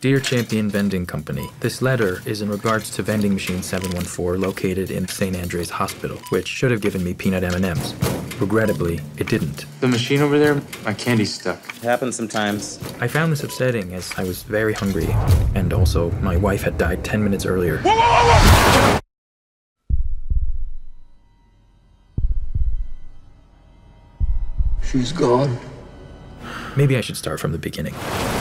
Dear Champion Vending Company, this letter is in regards to vending machine 714 located in St. Andre's Hospital, which should have given me peanut M&Ms. Regrettably, it didn't. The machine over there, my candy's stuck. It happens sometimes. I found this upsetting as I was very hungry, and also my wife had died 10 minutes earlier. Whoa, whoa, whoa, whoa! She's gone. Maybe I should start from the beginning.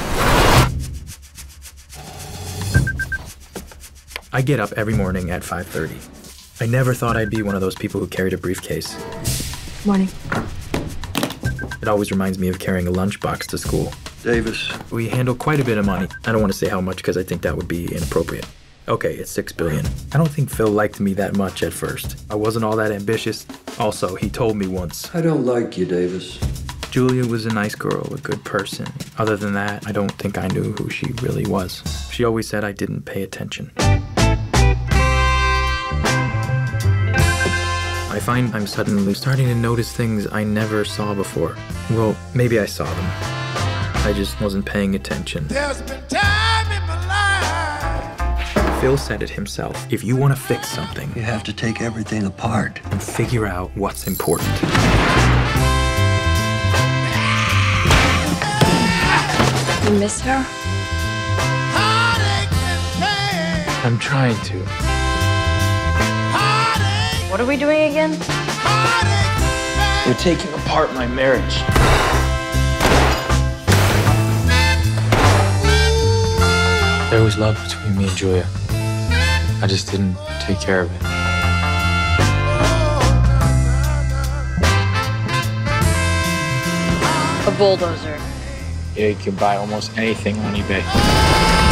I get up every morning at 5:30. I never thought I'd be one of those people who carried a briefcase. Morning. It always reminds me of carrying a lunchbox to school. Davis. We handle quite a bit of money. I don't want to say how much because I think that would be inappropriate. Okay, it's $6 billion. I don't think Phil liked me that much at first. I wasn't all that ambitious. Also, he told me once. I don't like you, Davis. Julia was a nice girl, a good person. Other than that, I don't think I knew who she really was. She always said I didn't pay attention. I find I'm suddenly starting to notice things I never saw before. Well, maybe I saw them. I just wasn't paying attention. There's been time in my life. Phil said it himself. If you want to fix something, You have to take everything apart. and figure out what's important. You miss her? Heartache and pain. I'm trying to. Heartache, What are we doing again? heartache and You're taking apart my marriage. There was love between me and Julia. I just didn't take care of it. A bulldozer. Yeah, you can buy almost anything on eBay.